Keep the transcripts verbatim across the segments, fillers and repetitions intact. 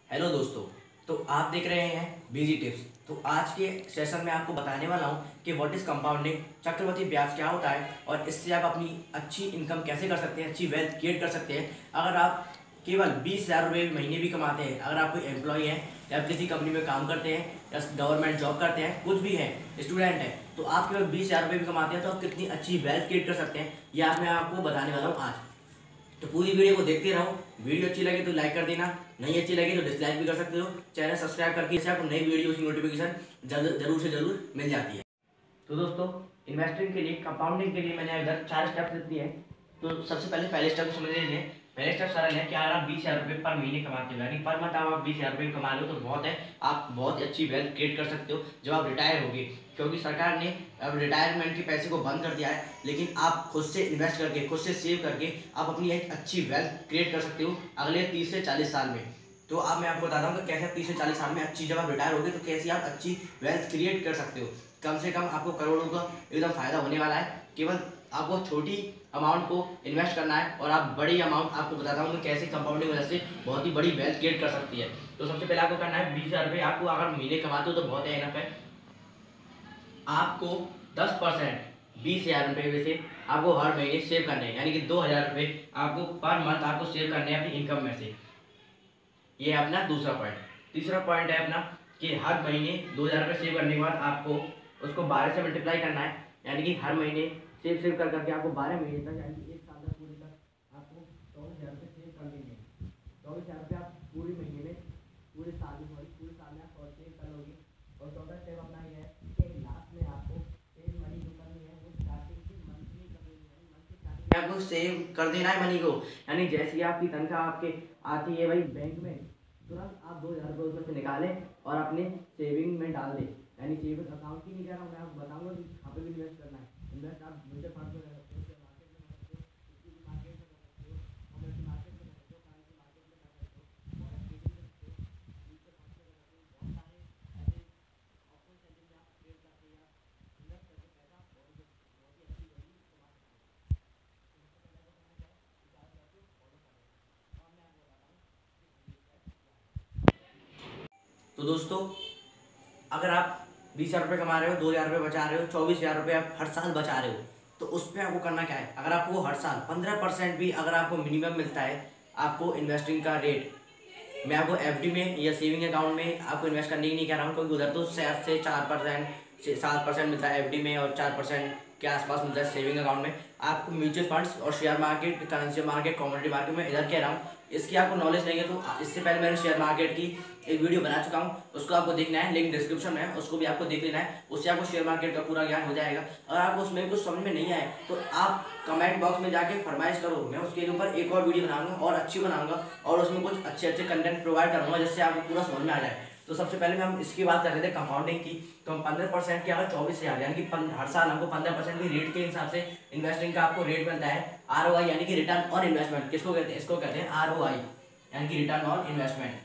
Hello दोस्तों। तो आप देख रहे हैं बीजी टिप्स। तो आज के सेशन में आपको बताने वाला हूं कि व्हाट इज कंपाउंडिंग, चक्रवृद्धि ब्याज क्या होता है और इससे आप अपनी अच्छी इनकम कैसे कर सकते हैं, अच्छी वेल्थ क्रिएट कर सकते हैं। अगर आप केवल बीस हज़ार रुपये महीने भी कमाते हैं, अगर आप कोई एम्प्लॉय हैं या किसी कंपनी में काम करते हैं या गवर्नमेंट जॉब करते हैं, कुछ भी हैं, स्टूडेंट हैं, तो आप केवल बीस हज़ार रुपये भी कमाते हैं तो आप कितनी अच्छी वेल्थ क्रिएट कर सकते हैं, यह आज मैं आपको बताने वाला हूँ आज। तो पूरी वीडियो को देखते रहो। वीडियो अच्छी लगे तो लाइक कर देना, नहीं अच्छी लगे तो डिसलाइक भी कर सकते हो। चैनल सब्सक्राइब करके इससे आपको नई वीडियो की नोटिफिकेशन जरूर से जरूर मिल जाती है। तो दोस्तों, इन्वेस्टिंग के लिए, कंपाउंडिंग के लिए मैंने इधर चार स्टेप्स दिए हैं। तो सबसे पहले पहले स्टेप को समझ लीजिए। पहले स्टेप सरल है कि अगर आप बीस हज़ार रुपये पर महीने कमाते हो, यानी पर मंथ आप बीस हज़ार रुपये कमा लो तो बहुत है, आप बहुत अच्छी वेल्थ क्रिएट कर सकते हो जब आप रिटायर होगे। क्योंकि सरकार ने अब रिटायरमेंट के पैसे को बंद कर दिया है, लेकिन आप खुद से इन्वेस्ट करके, खुद से सेव करके आप अपनी एक अच्छी वेल्थ क्रिएट कर सकते हो अगले तीस से चालीस साल में। तो अब मैं आपको बताता हूँ कि कैसे तीस से चालीस साल में अच्छी, जब आप रिटायर होगे तो कैसे आप अच्छी वेल्थ क्रिएट कर सकते हो। कम से कम आपको करोड़ों का एकदम फायदा होने वाला है। केवल आपको छोटी अमाउंट को इन्वेस्ट करना है और आप बड़ी अमाउंट, आपको बताता हूँ कि कैसे कंपाउंडिंग वजह से बहुत ही बड़ी वेल्थ क्रिएट कर सकती है। तो सबसे पहले आपको करना है, बीस हज़ार रुपये आपको अगर महीने कमाते हो तो बहुत है, इनफ है। आपको दस परसेंट बीस हज़ार रुपये में से आपको हर महीने सेव करने हैं, यानी कि दो हज़ार रुपये आपको पर मंथ आपको सेव करने हैं अपनी इनकम में से। ये है अपना दूसरा पॉइंट। तीसरा पॉइंट है अपना कि हर महीने दो हज़ार रुपये सेव करने के बाद आपको उसको बारह से मल्टीप्लाई करना है, यानी कि हर महीने सेव सेव कर करके आपको बारह महीने तक, यानी कि एक साल तक पूरे तक आपको चौबीस हज़ार रुपये सेव कर लेंगे। चौबीस हज़ार रुपये आप पूरे महीने में, पूरे साल में, सॉरी पूरे साल में आप और सेव कर लोगे। और चौथा स्टेप अपना ये है कि लास्ट में आपको सेव मनी जो करनी है वो स्टार्टिंग से मंथली कर देनी है। मंथली स्टार्टिंग में आपको सेव कर देना है मनी को, यानी जैसी आपकी तनख्वाह आपके आती है भाई बैंक में, तुरंत आप दो हज़ार रुपये उसमें से निकालें और अपने सेविंग में डाल दें। यानी सेविंग अकाउंट की नहीं कह रहा हूँ मैं, आपको बताऊँगा कि कहाँ पे भी इन्वेस्ट करना है। इन्वेस्ट आप म्यूचुअल फंड में कर सकते हो, शेयर मार्केट में कर सकते हो, इक्विटी मार्केट में कर सकते हो, कमोडिटी मार्केट में कर सकते हो, करेंसी मार्केट में कर सकते हो, फॉरेक्स ट्रेडिंग कर सकते हो, म्यूचुअल फंड में कर सकते हो। बहुत सारे ऐसे ऑप्शन है जिनमें आप ट्रेड करके या इन्वेस्ट करके पैसा बहुत ही बहुत ही अच्छी वैल्यू कमा सकते हो। तो सबसे पहले आपको करना क्या है, इस चार स्टेप को फॉलो करना है। और मैं आपको बताता हूँ कि ये स्टेप क्या है। तो दोस्तों, अगर आप बीस हज़ार रुपये कमा रहे हो, दो हज़ार रुपये बचा रहे हो, चौबीस हज़ार रुपये आप हर साल बचा रहे हो, तो उस पर आपको करना क्या है। अगर आपको हर साल पंद्रह परसेंट भी अगर आपको मिनिमम मिलता है आपको इन्वेस्टिंग का रेट, मैं आपको एफडी में या सेविंग अकाउंट में आपको इन्वेस्ट करने की नहीं कह रहा हूँ, क्योंकि उधर तो सात से चार परसेंट से सात परसेंट मिलता है एफडी में और चार परसेंट के आसपास मिलता है सेविंग अकाउंट में। आपको म्यूचुअल फंड्स और share market, currency market, commodity market में इधर कह रहा हूँ, इसकी आपको नॉलेज नहीं है तो इससे पहले मैंने शेयर मार्केट की एक वीडियो बना चुका हूँ, उसको आपको देखना है, लिंक डिस्क्रिप्शन में है, उसको भी आपको देख लेना है। उससे आपको शेयर मार्केट का पूरा ज्ञान हो जाएगा। अगर आपको उसमें कुछ समझ में नहीं आए तो आप कमेंट बॉक्स में जाके फरमाइश करो, मैं उसके ऊपर एक और वीडियो बनाऊंगा और अच्छी बनाऊंगा और उसमें कुछ अच्छे अच्छे कंटेंट प्रोवाइड करूँगा जिससे आपको पूरा समझ में आ जाए। तो सबसे पहले हम इसकी बात कर रहे थे कंपाउंडिंग की। तो हम पंद्रह परसेंट के अगर चौबीस हज़ार, यानी कि हर साल हमको पंद्रह परसेंट की रेट के हिसाब से इन्वेस्टिंग का आपको रेट मिलता है। आर ओ आई यानी कि रिटर्न ऑन इन्वेस्टमेंट किसको कहते हैं, इसको कहते हैं आर ओ आई, यानी कि रिटर्न ऑन इन्वेस्टमेंट।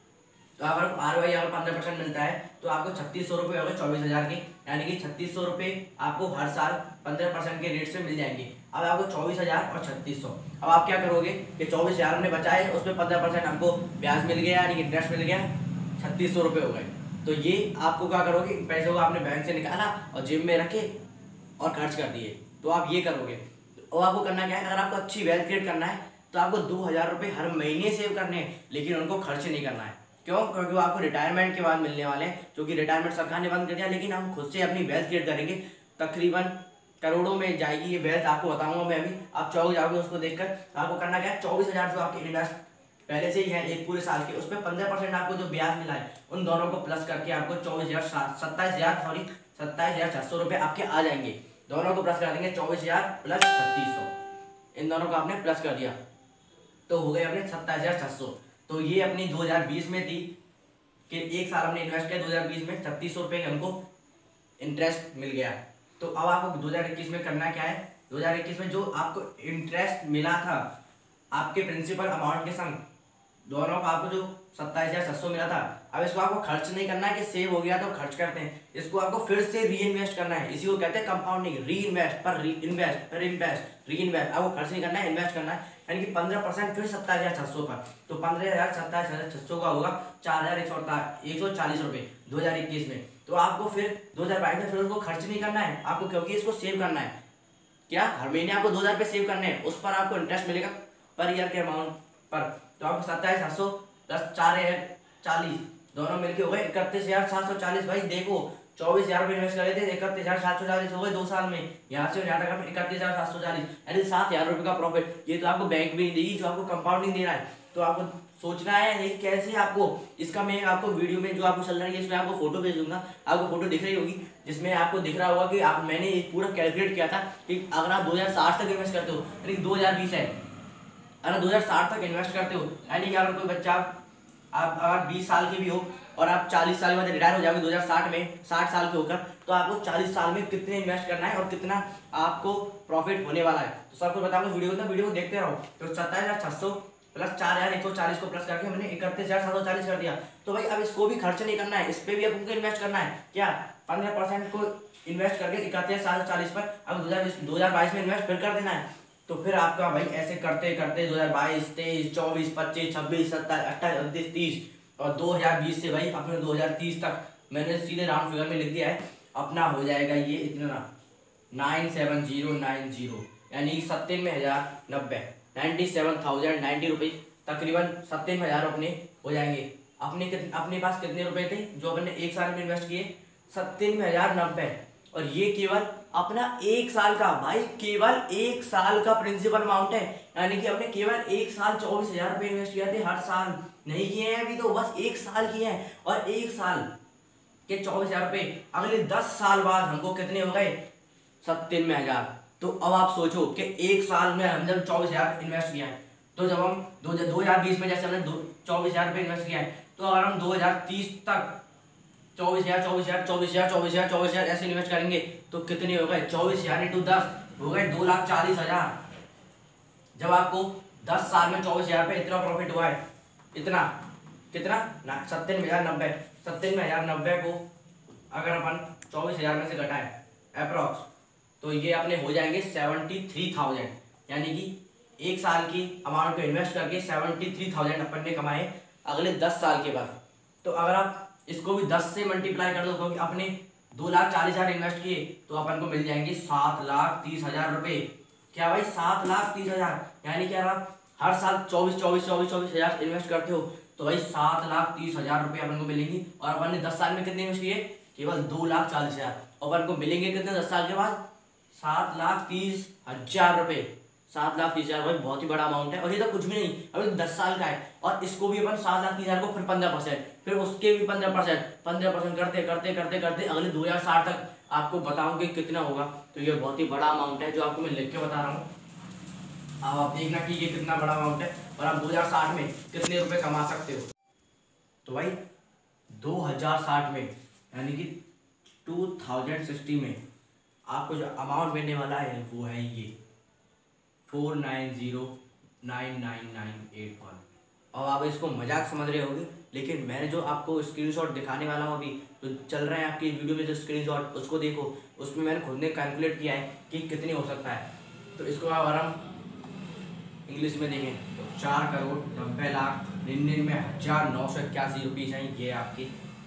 तो अगर आर ओ आई अगर पंद्रह परसेंट मिलता है तो आपको छत्तीस सौ रुपये होगा चौबीस हज़ार के, यानी कि छत्तीस सौ रुपये आपको हर साल पंद्रह परसेंट के रेट से मिल जाएंगे। अब आपको चौबीस हज़ार और छत्तीस सौ, अब आप क्या करोगे कि चौबीस हज़ार हमने बचाए, उसमें पंद्रह परसेंट हमको ब्याज मिल गया, यानी कि इंटरेस्ट मिल गया, छत्तीस सौ रुपये हो गए। तो ये आपको क्या करोगे, पैसे को आपने बैंक से निकाला और जेब में रखे और खर्च कर दिए, तो आप ये करोगे। और आपको करना क्या है, अगर आपको अच्छी वेल्थ क्रिएट करना है तो आपको दो हज़ार रुपये हर महीने सेव करने हैं, लेकिन उनको खर्च नहीं करना है। क्यों? क्योंकि वो आपको रिटायरमेंट के बाद मिलने वाले हैं, जो कि रिटायरमेंट सरकार ने बंद कर दिया, लेकिन हम खुद से अपनी वेल्थ क्रिएट करेंगे। तकरीबन करोड़ों में जाएगी ये वेल्थ, आपको बताऊंगा मैं अभी, आप चौक जाओगे उसको देखकर। आपको करना क्या है, चौबीस हज़ार जो आपके इन्वेस्ट पहले से ही है एक पूरे साल के, उसमें पंद्रह परसेंट आपको जो ब्याज मिला है उन दोनों को प्लस करके आपको चौबीस हज़ार सत्ताईस हज़ार सॉरी सत्ताईस हज़ार छः सौ रुपये आपके आ जाएंगे। दोनों को प्लस कर देंगे, चौबीस हज़ार प्लस छत्तीस सौ, इन दोनों को आपने प्लस कर दिया तो हो गए अपने सत्ताईस हज़ार छः सौ। तो ये अपनी दो हज़ार बीस में थी कि एक साल हमने इन्वेस्ट किया, दो हज़ार बीस में छत्तीस सौ रुपये हमको इंटरेस्ट मिल गया। तो अब आपको दो हज़ार इक्कीस में करना क्या है, दो हज़ार इक्कीस में जो आपको इंटरेस्ट मिला था आपके प्रिंसिपल अमाउंट के संग, दोनों को आपको जो सत्ताईस हज़ार छः सौ मिला था, अब इसको आपको खर्च नहीं करना है कि सेव हो गया तो खर्च करते हैं, इसको आपको फिर से री इन्वेस्ट करना है। इसी को कहते हैं कंपाउंडिंग, री इन्वेस्ट पर री इन्वेस्ट पर इन्वेस्ट री इन्वेस्ट। आपको खर्च नहीं करना है, इन्वेस्ट करना है। यानी कि पंद्रह परसेंट फिर सत्ताईस हजार छह सौ पर। तो पंद्रह हजार सत्ताईस हजार छह सौ का होगा चार हजार एक सौ एक सौ चालीस रुपये दो हजार इक्कीस में। तो आपको फिर दो हजार बाईस में फिर उसको खर्च नहीं करना है आपको, क्योंकि इसको सेव करना है। क्या हर महीने आपको दो हजार रुपये सेव करने हैं, उस पर आपको इंटरेस्ट मिलेगा पर ईयर के अमाउंट पर। तो आपको सत्ताईस सात सौ प्लस चार हजार चालीस दोनों मिलके हो गए इकतीस हजार सात सौ चालीस। भाई देखो चौबीस हजार रुपये इन्वेस्ट करे थे, इकतीस हजार सात सौ चालीस हो गए दो साल में। यहाँ से यहाँ तक इकतीस हजार सात सौ चालीस यानी सात हजार रुपये का प्रॉफिट। ये तो आपको बैंक भी नहीं देगी जो आपको कंपाउंडिंग दे रहा है। तो आपको सोचना है ये कैसे आपको, इसका मैं आपको वीडियो में जो आपको चल रहा है इसमें आपको फोटो भेज दूंगा, आपको फोटो दिख रही होगी जिसमें आपको दिख रहा होगा कि आप मैंने एक पूरा कैलकुलेट किया था कि अगर आप दो हजार साठ तक इन्वेस्ट करते हो, यानी दो हजार बीस है, अगर दो हजार साठ तक इन्वेस्ट करते हो यानी कि अगर कोई बच्चा आप अगर बीस साल के भी हो और आप चालीस साल के बाद रिटायर हो जाओगे दो हजार साठ में, साठ साल के होकर, तो आपको चालीस साल में कितने इन्वेस्ट करना है और कितना आपको प्रॉफिट होने वाला है। तो सब कुछ बताऊंगा वीडियो को, वीडियो को देखते रहो। तो सत्ताईस हजार छह सौ प्लस चार हजार एक सौ चालीस को प्लस करके हमने इकतीस हजार सात सौ चालीस कर दिया। तो भाई अब इसको भी खर्च नहीं करना है, इस पर भी आपको इन्वेस्ट करना है। क्या पंद्रह परसेंट को इन्वेस्ट करके इकतीस सात सौ चालीस पर अब दो हजार दो हजार बाईस में इन्वेस्ट फिर कर देना है। तो फिर आपका भाई ऐसे करते करते दो हजार बाईस तेईस चौबीस पच्चीस छब्बीस सत्ताईस अट्ठाईस उनतीस तीस और दो हजार बीस से भाई अपने दो हजार तीस तक मैंने सीधे राउंड फिगर में लिख दिया है अपना हो जाएगा ये इतना nine seven zero nine zero यानी सत्तानवे हजार नब्बे ninety seven thousand ninety rupees तकरीबन सत्तानवे हजार अपने हो जाएंगे। अपने अपने पास कितने रुपए थे जो अपने एक साल में इन्वेस्ट किए, सत्तानवे हजार नब्बे। और ये केवल अपना एक साल का, भाई केवल एक साल का प्रिंसिपल अमाउंट है, यानी कि हमने केवल एक साल चौबीस हजार रुपये इन्वेस्ट किया थे, हर साल नहीं किए हैं अभी, तो बस एक साल किए हैं। और एक साल के चौबीस हजार रुपये अगले दस साल बाद हमको कितने हो गए, सत्तानवे हजार। तो अब आप सोचो कि एक साल में हम जब चौबीस हजार इन्वेस्ट किया है, तो जब हम दो हजार बीस में जैसे हमने चौबीस हजार रुपये इन्वेस्ट किया है, तो अगर हम दो हजार तीस तक चौबीस हजार चौबीस हजार चौबीस हजार चौबीस हजार चौबीस हजार ऐसे इन्वेस्ट करेंगे तो कितने हो गए, चौबीस हजार इंटू दस हो गए दो लाख चालीस हजार। जब आपको दस साल में चौबीस हजार पे इतना प्रॉफिट हुआ है, इतना कितना ना सत्तानवे हजार नब्बे सत्तानवे हजार नब्बे को अगर अपन चौबीस हजार में से घटाए अप्रोक्स, तो ये अपने हो जाएंगे सेवेंटी थ्री थाउजेंड यानी कि एक साल की अमाउंट को इन्वेस्ट करके सेवेंटी थ्री थाउजेंड अपन ने कमाए अगले दस साल के बाद। तो अगर आप इसको भी दस से मल्टीप्लाई कर दो, क्योंकि अपने दो लाख चालीस हजार इन्वेस्ट किए तो अपन को मिल जाएंगे सात लाख तीस हजार रुपये। क्या भाई सात लाख तीस हजार यानी कि अगर आप हर साल चौबीस चौबीस चौबीस चौबीस हजार इन्वेस्ट करते हो तो भाई सात लाख तीस हजार रुपये अपन को मिलेंगी। और अपन ने दस साल में कितने इन्वेस्ट किए, केवल दो लाख चालीस हजार, और अपन को मिलेंगे कितने दस साल के बाद, सात लाख तीस हजार रुपये। सात लाख तीस हजार भाई बहुत ही बड़ा अमाउंट है, और ये तो कुछ भी नहीं, अभी दस साल का है। और इसको भी अपन सात लाख तीस हजार को फिर पंद्रह परसेंट फिर उसके भी पंद्रह परसेंट पंद्रह परसेंट करते करते करते करते अगले दो हजार साठ तक आपको बताऊंगी कितना होगा। तो ये बहुत ही बड़ा अमाउंट है जो आपको मैं लिख के बता रहा हूँ। अब आप देखना कि ये कितना बड़ा अमाउंट है और आप दो हजार साठ में कितने रुपए कमा सकते हो। तो भाई दो हजार साठ में यानी कि टू थाउजेंड सिक्सटी में आपको जो अमाउंट मिलने वाला है वो है ये four nine zero nine nine nine eight one. और आप इसको मजाक समझ रहे होगे, लेकिन मैंने जो आपको स्क्रीनशॉट दिखाने वाला हूँ अभी तो चल रहा है आपकी वीडियो में जो स्क्रीनशॉट, उसको देखो, उसमें मैंने खुद ने कैलकुलेट किया है कि कितने हो सकता है। तो इसको अगर हम इंग्लिश में देखें तो चार करोड़ नब्बे लाख निन्यानवे हजार नौ सौ इक्यासी रुपये चाहिए, ये आपके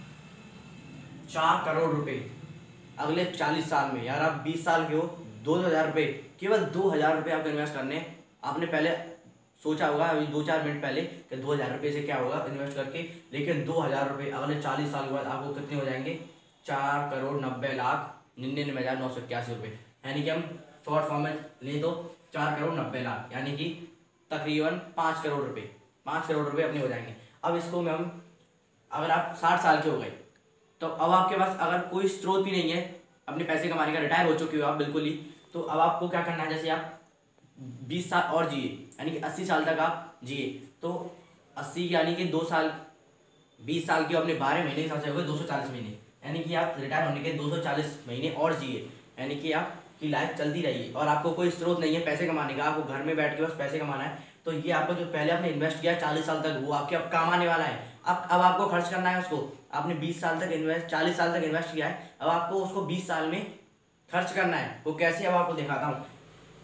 चार करोड़ रुपये अगले चालीस साल में। यार आप बीस साल के हो, दो हज़ार रुपये केवल दो हज़ार रुपये आपको इन्वेस्ट करने। आपने पहले सोचा होगा अभी दो चार मिनट पहले कि दो हज़ार रुपये से क्या होगा इन्वेस्ट करके, लेकिन दो हज़ार रुपये अगले चालीस साल के बाद आपको कितने हो जाएंगे, चार करोड़ नब्बे लाख निन्यानवे हज़ार नौ सौ इक्यासी रुपये। यानी कि हम शॉर्ट फॉर्म में ले तो चार करोड़ नब्बे लाख यानी कि तकरीबन पाँच करोड़ रुपये पाँच करोड़ रुपये अपने हो जाएंगे। अब इसको में हम अगर आप साठ साल के हो गए तो अब आपके पास अगर कोई स्रोत भी नहीं है अपने पैसे कमाने का, रिटायर हो चुके हो आप बिल्कुल ही, तो अब आपको क्या करना है, जैसे आप बीस साल और जिए यानी कि अस्सी साल तक आप जिए, तो अस्सी यानी कि दो साल बीस साल के अपने बारह महीने के हिसाब से हो गए दो सौ चालीस महीने, यानी कि आप रिटायर होने के दो सौ चालीस महीने और जिए, यानी कि आपकी लाइफ चलती रही और आपको कोई स्रोत नहीं है पैसे कमाने का, आपको घर में बैठ के बस पैसे कमाना है। तो ये आपको जो पहले आपने इन्वेस्ट किया चालीस साल तक वो आपके अब काम आने वाला है। अब अब आपको खर्च करना है उसको। आपने बीस साल तक इन्वेस्ट चालीस साल तक इन्वेस्ट किया है, अब आपको उसको बीस साल में खर्च करना है। वो कैसे, अब आपको दिखाता हूँ।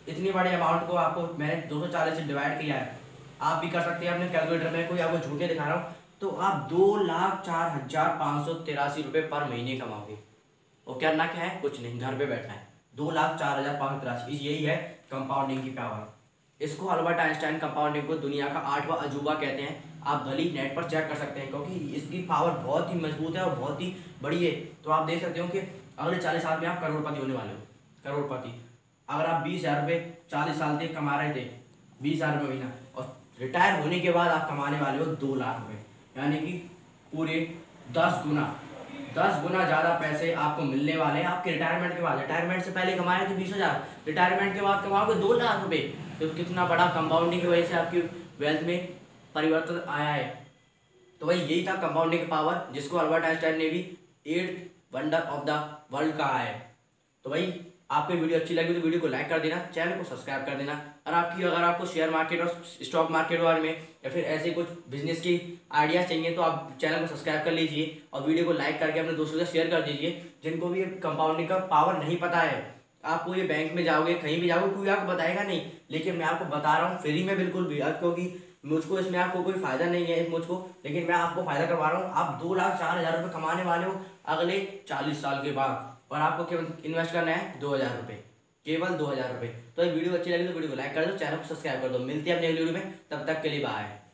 इतनी बड़ी अमाउंट को आपको मैंने दो सौ चालीस से डिवाइड किया है, आप भी कर सकते हैं अपने कैलकुलेटर में, कोई आपको झूठे दिखा रहा हूँ, तो आप दो लाख चार हजार पाँच सौ तिरासी रुपये पर महीने कमाओगे। और क्या ना क्या है, कुछ नहीं, घर पे बैठना है। दो लाख चार हजार पाँच सौ तिरासी, यही है कंपाउंडिंग की पावर। इसको अल्बर्ट आइंस्टाइन कंपाउंडिंग को दुनिया का आठवां अजूबा कहते हैं। आप भले ही नेट पर चेक कर सकते हैं, क्योंकि इसकी पावर बहुत ही मजबूत है और बहुत ही बड़ी है। तो आप देख सकते हो कि अगले चालीस साल में आप करोड़पति होने वाले हो, करोड़पति। अगर आप बीस हजार रुपये चालीस साल तक कमा रहे थे, बीस हजार रुपये महीना, और रिटायर होने के बाद आप कमाने वाले हो दो लाख रुपये, यानी कि पूरे दस गुना दस गुना ज़्यादा पैसे आपको मिलने वाले हैं आपके रिटायरमेंट के बाद। रिटायरमेंट से पहले कमाए थे बीस हजार, रिटायरमेंट के बाद कमाओगे दो लाख रुपये। तो कितना बड़ा कंपाउंडिंग की वजह से आपकी वेल्थ में परिवर्तन आया है। तो भाई यही था कंपाउंडिंग की पावर, जिसको अल्बर्ट आइंस्टाइन ने भी eighth wonder of the world कहा है। तो भाई आपको वीडियो अच्छी लगी तो वीडियो को लाइक कर देना, चैनल को सब्सक्राइब कर देना। और आपकी अगर आपको शेयर मार्केट और स्टॉक मार्केट के बारे में या फिर ऐसे कुछ बिजनेस की आइडियाज चाहिए तो आप चैनल को सब्सक्राइब कर लीजिए और वीडियो को लाइक करके अपने दोस्तों से शेयर कर दीजिए, जिनको भी कंपाउंडिंग का पावर नहीं पता है। आपको ये बैंक में जाओगे, कहीं भी जाओगे, कोई आपको बताएगा नहीं, लेकिन मैं आपको बता रहा हूँ फ्री में बिल्कुल भी, क्योंकि मुझको इसमें आपको कोई फायदा नहीं है मुझको, लेकिन मैं आपको फायदा करवा रहा हूँ। आप दो लाख चार हजार रुपये कमाने वाले हो अगले चालीस साल के बाद, और आपको केवल इन्वेस्ट करना है दो हज़ार रुपये, केवल दो हज़ार रुपये। तो ये वीडियो अच्छी लगी तो वीडियो को लाइक कर दो, चैनल को सब्सक्राइब कर दो। मिलते हैं अपने वीडियो में, तब तक के लिए बाय।